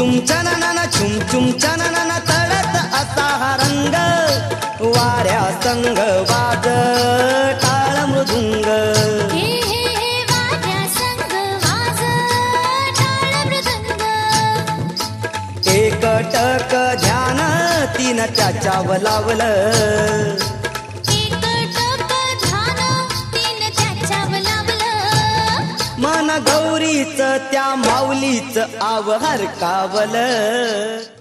छुम चननन छुम छुम चननन तळत असा हा रंग वाऱ्या संग वाज टाळ मृदुंग वाऱ्या संग वाज टाळ मृदुंग एकटक ध्यान तीन त्याच्यावर लावलं मन गौरीच त्या माऊलीच आव हरकावलं